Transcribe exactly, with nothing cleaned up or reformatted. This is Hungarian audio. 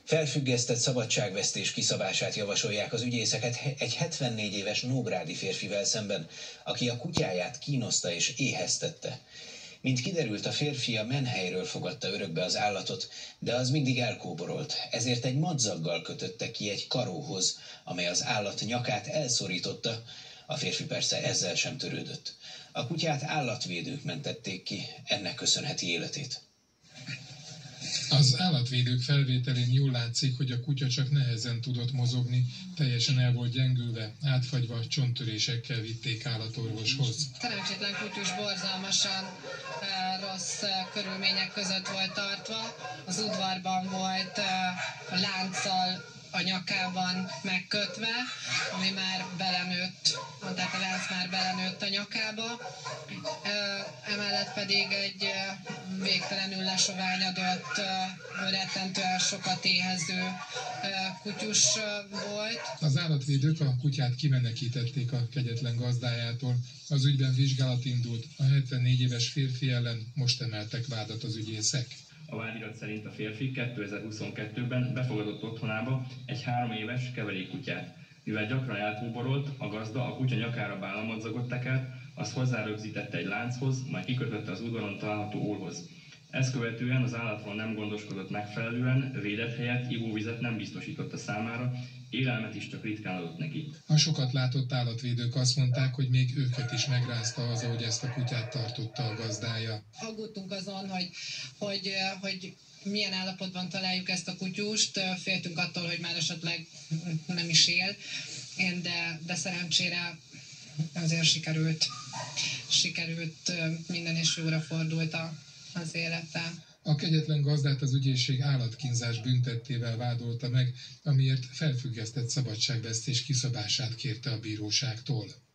Felfüggesztett szabadságvesztés kiszabását javasolják az ügyészeket egy hetvennégy éves nógrádi férfivel szemben, aki a kutyáját kínoszta és éheztette. Mint kiderült, a férfi a menhelyről fogadta örökbe az állatot, de az mindig elkóborolt, ezért egy madzaggal kötötte ki egy karóhoz, amely az állat nyakát elszorította. A férfi persze ezzel sem törődött. A kutyát állatvédők mentették ki, ennek köszönheti életét. Az állatvédők felvételén jól látszik, hogy a kutya csak nehezen tudott mozogni, teljesen el volt gyengülve, átfagyva, csonttörésekkel vitték állatorvoshoz. Szerencsétlen kutyus borzalmasan e, rossz e, körülmények között volt tartva. Az udvarban volt e, a lánccal a nyakában megkötve, ami már belenőtt, tehát a lánc már belenőtt a nyakába. Emellett pedig egy végtelenül lesoványodott, rettentően sokat éhező kutyus volt. Az állatvédők a kutyát kimenekítették a kegyetlen gazdájától. Az ügyben vizsgálat indult, a hetvennégy éves férfi ellen most emeltek vádat az ügyészek. A vádirat szerint a férfi kétezer-huszonkettőben befogadott otthonába egy három éves keverékkutyát. Mivel gyakran elkóborolt, a gazda a kutya nyakára bálamadzagot tekert, azt hozzárögzítette egy lánchoz, majd kikötötte az udvaron található ólhoz. Ezt követően az állatról nem gondoskodott megfelelően, védett helyet, ivóvizet nem biztosította számára, élelmet is csak ritkán adott neki. A sokat látott állatvédők azt mondták, hogy még őket is megrázta az, ahogy ezt a kutyát tartotta a gazdája. Aggódtunk azon, hogy, hogy, hogy milyen állapotban találjuk ezt a kutyust, féltünk attól, hogy már esetleg nem is él, de, de szerencsére azért sikerült, sikerült minden is jóra fordult a, az élete. A kegyetlen gazdát az ügyészség állatkínzás büntettével vádolta meg, amiért felfüggesztett szabadságvesztés kiszabását kérte a bíróságtól.